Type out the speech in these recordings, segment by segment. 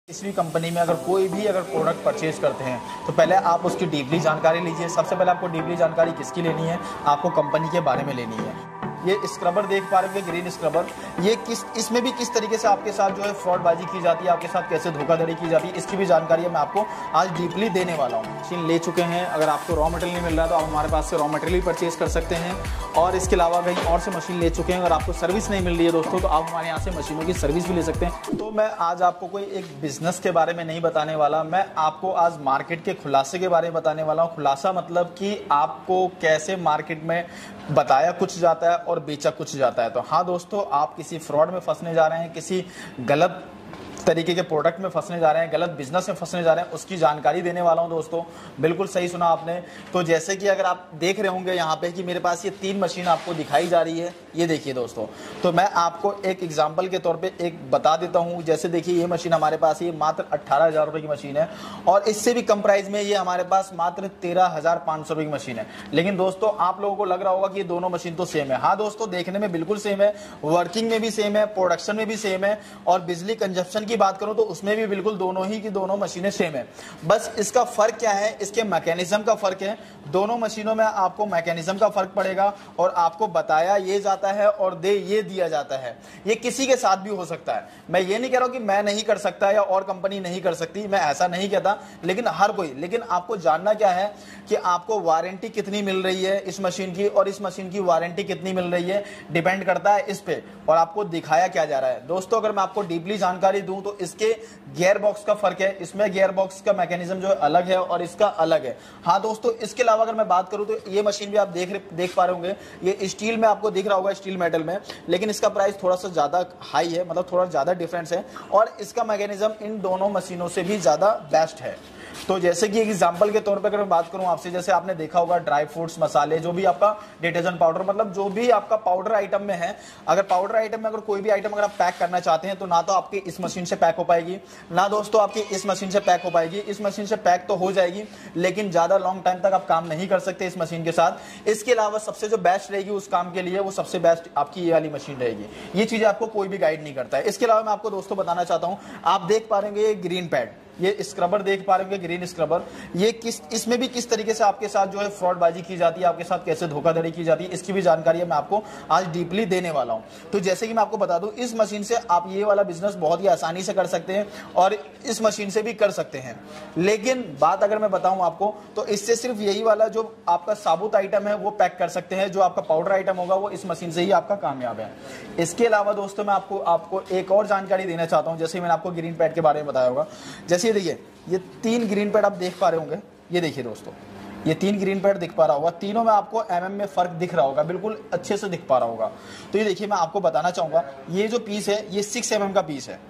किसी भी कंपनी में अगर कोई भी प्रोडक्ट परचेज करते हैं तो पहले आप उसकी डीपली जानकारी लीजिए। सबसे पहले आपको डीपली जानकारी किसकी लेनी है, आपको कंपनी के बारे में लेनी है। ये स्क्रबर देख पा रहे होंगे, ग्रीन स्क्रबर, ये इसमें भी किस तरीके से आपके साथ जो है फ्रॉडबाजी की जाती है, आपके साथ कैसे धोखाधड़ी की जाती है, इसकी भी जानकारी मैं आपको आज डीपली देने वाला हूँ। मशीन ले चुके हैं, अगर आपको रॉ मटेरियल नहीं मिल रहा है तो आप हमारे पास से रॉ मटेरियल भी परचेज कर सकते हैं। और इसके अलावा कहीं और से मशीन ले चुके हैं, अगर आपको सर्विस नहीं मिल रही है दोस्तों तो आप हमारे यहाँ से मशीनों की सर्विस भी ले सकते हैं। तो मैं आज आपको कोई एक बिजनेस के बारे में नहीं बताने वाला, मैं आपको आज मार्केट के खुलासे के बारे में बताने वाला हूँ। खुलासा मतलब कि आपको कैसे मार्केट में बताया कुछ जाता है और बेचा कुछ जाता है। तो हाँ दोस्तों, आप किसी फ्रॉड में फंसने जा रहे हैं, किसी गलत तरीके के प्रोडक्ट में फंसने जा रहे हैं, गलत बिजनेस में फंसने जा रहे हैं, उसकी जानकारी देने वाला हूं दोस्तों। बिल्कुल सही सुना आपने। तो जैसे कि अगर आप देख रहे होंगे यहाँ पे कि मेरे पास ये 3 मशीन आपको दिखाई जा रही है, ये देखिए दोस्तों। तो मैं आपको एक एग्जांपल के तौर पे एक बता देता हूँ। जैसे देखिए ये मशीन हमारे पास ये मात्र 18,000 रुपये की मशीन है और इससे भी कम प्राइस में ये हमारे पास मात्र 13,500 रुपये की मशीन है। लेकिन दोस्तों आप लोगों को लग रहा होगा कि ये दोनों मशीन तो सेम है। हाँ दोस्तों, देखने में बिल्कुल सेम है, वर्किंग में भी सेम है, प्रोडक्शन में भी सेम है और बिजली कंजप्शन की बात करूं तो उसमें भी बिल्कुल दोनों ही की दोनों मशीनें सेम है। बस इसका फर्क क्या है, इसके मैकेनिज्म का फर्क है। दोनों मशीनों में आपको मैकेनिज्म का फर्क पड़ेगा और आपको बताया ये जाता है और दे ये दिया जाता है। ये किसी के साथ भी हो सकता है। मैं ये नहीं कह रहा हूं कि मैं नहीं कर सकता या और कंपनी नहीं कर सकती, मैं ऐसा नहीं कहता, लेकिन हर कोई, लेकिन आपको जानना क्या है कि आपको वारंटी कितनी मिल रही है इस मशीन की और इस मशीन की वारंटी कितनी मिल रही है, डिपेंड करता है इस पे और आपको दिखाया क्या जा रहा है। दोस्तों अगर मैं आपको डीपली जानकारी दूं तो इसके गियर बॉक्स का फर्क है, इसमें गियर बॉक्स का मैकेनिज्म जो है अलग है और इसका अलग है। हाँ दोस्तों, इसके अलावा अगर मैं बात करूं तो ये मशीन भी आप देख पा रहे होंगे, ये स्टील में आपको दिख रहा होगा, स्टील मेटल में, लेकिन इसका प्राइस थोड़ा सा ज्यादा हाई है, मतलब थोड़ा ज्यादा डिफरेंस है और इसका मैकेनिज्म इन दोनों मशीनों से भी ज्यादा बेस्ट है। तो जैसे कि एग्जांपल के तौर पे अगर मैं बात करूं आपसे, जैसे आपने देखा होगा ड्राई फ्रूट्स, मसाले, जो भी आपका डिटर्जेंट पाउडर, मतलब जो भी आपका पाउडर आइटम में है, अगर पाउडर आइटम में अगर कोई भी आइटम अगर आप पैक करना चाहते हैं तो ना तो आपकी इस मशीन से पैक हो पाएगी, ना दोस्तों आपकी इस मशीन से पैक हो पाएगी। इस मशीन से पैक तो हो जाएगी लेकिन ज्यादा लॉन्ग टाइम तक आप काम नहीं कर सकते इस मशीन के साथ। इसके अलावा सबसे जो बेस्ट रहेगी उस काम के लिए, वो सबसे बेस्ट आपकी ये वाली मशीन रहेगी। ये चीजें आपको कोई भी गाइड नहीं करता है। इसके अलावा मैं आपको दोस्तों बताना चाहता हूं, आप देख पा रहे हैं ग्रीन पैड, ये स्क्रबर देख पा रहे होंगे, ग्रीन स्क्रबर, ये इसमें भी किस तरीके से आपके साथ जो है फ्रॉडबाजी की जाती है, आपके साथ कैसे धोखाधड़ी की जाती है, इसकी भी जानकारी मैं आपको आज डीपली देने वाला हूं। तो जैसे कि मैं आपको बता दूं, इस मशीन से आप ये वाला बिजनेस बहुत ही आसानी से कर सकते हैं और इस मशीन से भी कर सकते हैं। लेकिन बात अगर मैं बताऊं आपको तो इससे सिर्फ यही वाला जो आपका साबुत आइटम है वो पैक कर सकते हैं, जो आपका पाउडर आइटम होगा वो इस मशीन से ही आपका कामयाब है। इसके अलावा दोस्तों मैं आपको एक और जानकारी देना चाहता हूं। जैसे मैंने आपको ग्रीन पैड के बारे में बताया होगा, जैसे देखिए ये 3 ग्रीन पैड आप देख पा रहे होंगे, ये देखिए दोस्तों, ये 3 ग्रीन पैड दिख पा रहा होगा, तीनों में आपको एमएम में फर्क दिख रहा होगा, बिल्कुल अच्छे से दिख पा रहा होगा। तो ये देखिए मैं आपको बताना चाहूंगा, ये जो पीस है ये 6 mm का पीस है,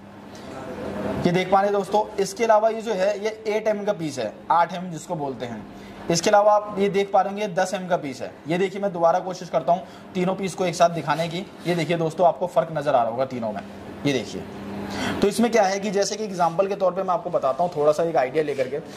ये देख पा रहे दोस्तों। इसके अलावा ये जो है ये 8 mm का पीस है, 8 mm जिसको बोलते हैं। इसके अलावा आप ये देख पा रहे होंगे 10 mm का पीस है। ये देखिए मैं दोबारा कोशिश करता हूँ तीनों पीस को एक साथ दिखाने की। ये देखिए दोस्तों, आपको फर्क नजर आ रहा होगा तीनों में, ये देखिए। तो इसमें क्या है कि जैसे कि एग्जांपल के तौर पे मैं आपको बताता हूँ थोड़ा सा एक आइडिया लेकर के,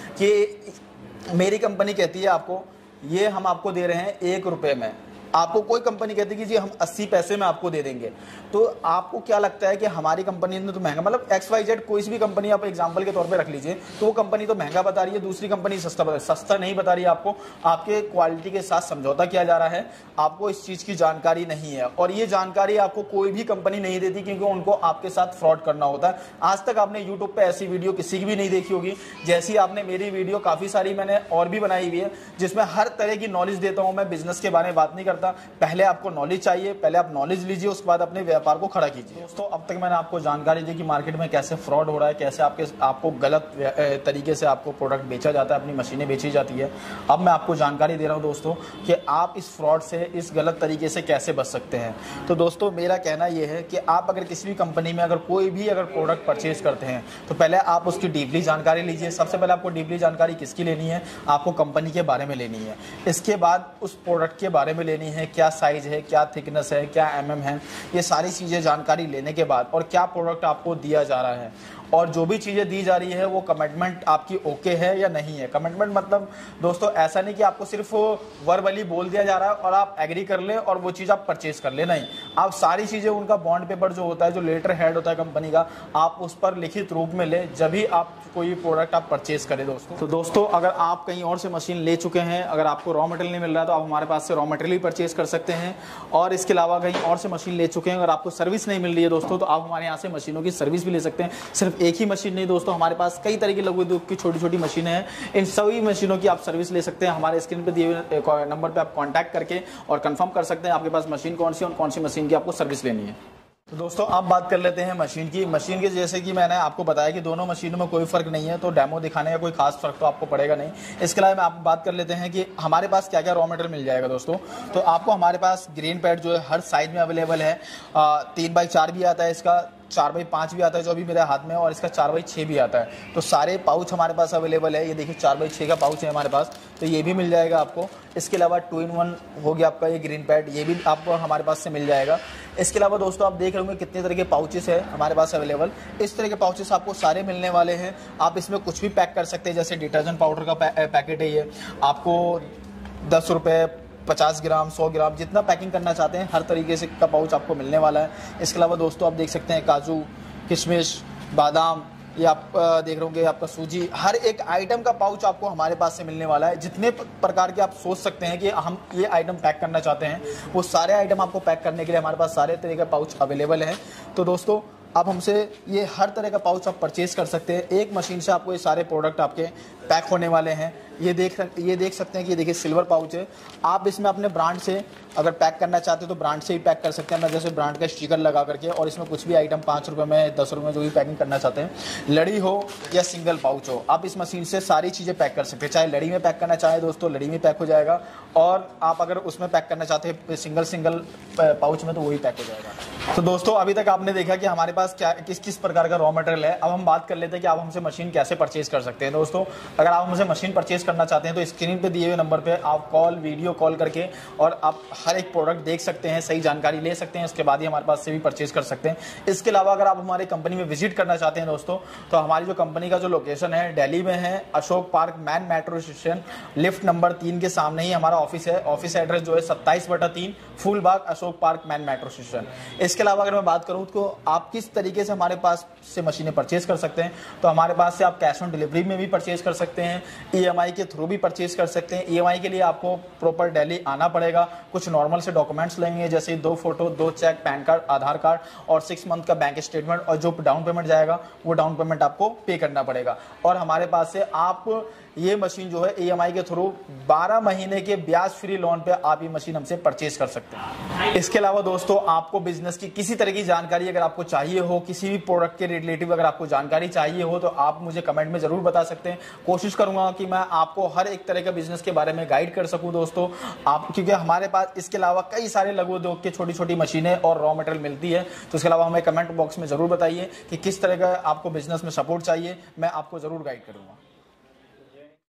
कि मेरी कंपनी कहती है आपको ये हम आपको दे रहे हैं 1 रुपये में, आपको कोई कंपनी कहती है कि जी हम 80 पैसे में आपको दे देंगे। तो आपको क्या लगता है कि हमारी कंपनी ने तो महंगा, मतलब XYZ कोई भी कंपनी आप एग्जांपल के तौर पे रख लीजिए, तो वो कंपनी तो महंगा बता रही है, दूसरी कंपनी सस्ता नहीं बता रही है आपको। आपके क्वालिटी के साथ समझौता किया जा रहा है, आपको इस चीज़ की जानकारी नहीं है और ये जानकारी आपको कोई भी कंपनी नहीं देती क्योंकि उनको आपके साथ फ्रॉड करना होता है। आज तक आपने यूट्यूब पर ऐसी वीडियो किसी की भी नहीं देखी होगी जैसी आपने मेरी वीडियो, काफ़ी सारी मैंने और भी बनाई हुई है जिसमें हर तरह की नॉलेज देता हूँ। मैं बिजनेस के बारे में बात नहीं करता, पहले आपको नॉलेज चाहिए, पहले आप नॉलेज लीजिए, उसके बाद अपने व्यापार को खड़ा कीजिए। दोस्तों अब तक मैंने आपको जानकारी दी कि मार्केट में कैसे फ्रॉड हो रहा है, कैसे आपको गलत तरीके से आपको प्रोडक्ट बेचा जाता है, अपनी मशीनें बेची जाती है। अब मैं आपको जानकारी दे रहा हूं दोस्तों कि आप इस फ्रॉड से, इस गलत तरीके से कैसे बच सकते हैं। तो दोस्तों मेरा कहना यह है कि आप अगर किसी भी कंपनी में कोई भी प्रोडक्ट परचेज करते हैं तो पहले आप उसकी डीपली जानकारी लीजिए। सबसे पहले आपको डीपली जानकारी किसकी लेनी है, आपको कंपनी के बारे में लेनी है। इसके बाद उस प्रोडक्ट के बारे में लेनी है, क्या साइज है, क्या थिकनेस है, क्या mm है, ये सारी चीज़ें जानकारी लेने के बाद, और क्या प्रोडक्ट आपको दिया जा रहा है और जो भी चीज़ें दी जा रही है वो कमिटमेंट आपकी ओके है या नहीं है। कमिटमेंट मतलब दोस्तों ऐसा नहीं कि आपको सिर्फ वर्बली बोल दिया जा रहा है और आप एग्री कर ले और वो चीज़ आप परचेज कर ले, नहीं, आप सारी चीज़ें उनका बॉन्ड पेपर जो होता है, जो लेटर हेड होता है कंपनी का, आप उस पर लिखित रूप में ले, जब भी आप कोई प्रोडक्ट आप परचेज करें दोस्तों। तो दोस्तों अगर आप कहीं और से मशीन ले चुके हैं, अगर आपको रॉ मटेरियल नहीं मिल रहा है तो आप हमारे पास से रॉ मटेरियल भी परचेज कर सकते हैं। और इसके अलावा कहीं और से मशीन ले चुके हैं, अगर आपको सर्विस नहीं मिल रही है दोस्तों, तो आप हमारे यहाँ से मशीनों की सर्विस भी ले सकते हैं। सिर्फ एक ही मशीन नहीं दोस्तों, हमारे पास कई तरह की लघु उद्योग की छोटी छोटी मशीनें हैं। इन सभी मशीनों की आप सर्विस ले सकते हैं। हमारे स्क्रीन पर दिए हुए नंबर पर आप कॉन्टैक्ट करके और कंफर्म कर सकते हैं आपके पास मशीन कौन सी और कौन सी मशीन की आपको सर्विस लेनी है। तो दोस्तों आप बात कर लेते हैं मशीन की। मशीन के जैसे कि मैंने आपको बताया कि दोनों मशीनों में कोई फर्क नहीं है, तो डेमो दिखाने का कोई खास फर्क तो आपको पड़ेगा नहीं। इसके अलावा मैं आप बात कर लेते हैं कि हमारे पास क्या क्या रॉ मटेरियल मिल जाएगा दोस्तों। तो आपको हमारे पास ग्रीन पैड जो है हर साइज में अवेलेबल है। 3x4 भी आता है, इसका 4x5 भी आता है जो अभी मेरे हाथ में है, और इसका 4x6 भी आता है। तो सारे पाउच हमारे पास अवेलेबल है। ये देखिए 4x6 का पाउच है हमारे पास, तो ये भी मिल जाएगा आपको। इसके अलावा 2-in-1 हो गया आपका ये ग्रीन पैड, ये भी आपको हमारे पास से मिल जाएगा। इसके अलावा दोस्तों आप देख रहे होंगे कितने तरह के पाउचेस है हमारे पास अवेलेबल। इस तरह के पाउचेस आपको सारे मिलने वाले हैं। आप इसमें कुछ भी पैक कर सकते हैं, जैसे डिटर्जेंट पाउडर का पैकेट है ये, आपको 10 रुपये, 50 ग्राम, 100 ग्राम, जितना पैकिंग करना चाहते हैं हर तरीके से का पाउच आपको मिलने वाला है। इसके अलावा दोस्तों आप देख सकते हैं काजू, किशमिश, बादाम, ये आप देख रहे होंगे आपका सूजी, हर एक आइटम का पाउच आपको हमारे पास से मिलने वाला है। जितने प्रकार के आप सोच सकते हैं कि हम ये आइटम पैक करना चाहते हैं, वो सारे आइटम आपको पैक करने के लिए हमारे पास सारे तरह के पाउच अवेलेबल है। तो दोस्तों आप हमसे ये हर तरह का पाउच आप परचेज कर सकते हैं। एक मशीन से आपको ये सारे प्रोडक्ट आपके पैक होने वाले हैं। ये देख सकते हैं कि ये देखिए सिल्वर पाउच है। आप इसमें अपने ब्रांड से अगर पैक करना चाहते हो तो ब्रांड से ही पैक कर सकते हैं, मैं जैसे ब्रांड का स्टिकर लगा करके। और इसमें कुछ भी आइटम 5 रुपये में, 10 रुपये में जो भी पैकिंग करना चाहते हैं, लड़ी हो या सिंगल पाउच हो, आप इस मशीन से सारी चीज़ें पैक कर सकते हैं। चाहे लड़ी में पैक करना चाहे दोस्तों, लड़ी में पैक हो जाएगा, और आप अगर उसमें पैक करना चाहते हैं सिंगल पाउच में, तो वही पैक हो जाएगा। तो दोस्तों अभी तक आपने देखा कि हमारे पास क्या किस प्रकार का रॉ मटेरियल है। अब हम बात कर लेते हैं कि आप हमसे मशीन कैसे परचेज कर सकते हैं। दोस्तों अगर आप हमसे मशीन परचेज करना चाहते हैं तो स्क्रीन पे दिए हुए नंबर पे आप वीडियो कॉल करके और आप हर एक प्रोडक्ट देख सकते हैं, सही जानकारी ले सकते हैं, उसके बाद ही हमारे पास से भी परचेज कर सकते हैं। इसके अलावा अगर आप हमारे कंपनी में विजिट करना चाहते हैं दोस्तों, तो हमारी जो कंपनी का जो लोकेशन है दिल्ली में है, Ashok park main metro station, lift number 3 के सामने ही हमारा ऑफिस है। ऑफिस एड्रेस जो है 27/3 Phoolbagh, Ashok park main metro station. इसके अलावा अगर मैं बात करूं तो आप किस तरीके से हमारे पास से मशीनें परचेज कर सकते हैं, तो हमारे पास से आप कैश ऑन डिलीवरी में भी परचेज कर सकते हैं, EMI के थ्रू भी परचेज कर सकते हैं। EMI के लिए आपको प्रॉपर दिल्ली आना पड़ेगा, कुछ नॉर्मल से डॉक्यूमेंट्स लेंगे, जैसे 2 photo, 2 cheque, PAN card, Aadhaar card और 6 मंथ का बैंक स्टेटमेंट, और जो डाउन पेमेंट जाएगा वो डाउन पेमेंट आपको पे करना पड़ेगा। और हमारे पास से आप ये मशीन जो है EMI के थ्रू 12 महीने के ब्याज फ्री लोन पे आप ये मशीन हमसे परचेज कर सकते हैं। इसके अलावा दोस्तों आपको बिजनेस की किसी तरह की जानकारी अगर आपको चाहिए हो, किसी भी प्रोडक्ट के रिलेटिव अगर आपको जानकारी चाहिए हो, तो आप मुझे कमेंट में जरूर बता सकते हैं। कोशिश करूंगा कि मैं आपको हर एक तरह के बिजनेस के बारे में गाइड कर सकूं दोस्तों। आप क्योंकि हमारे पास इसके अलावा कई सारे लघु उद्योग के छोटी छोटी मशीनें और रॉ मटेरियल मिलती है, तो इसके अलावा हमें कमेंट बॉक्स में जरूर बताइए कि किस तरह का आपको बिजनेस में सपोर्ट चाहिए, मैं आपको जरूर गाइड करूंगा।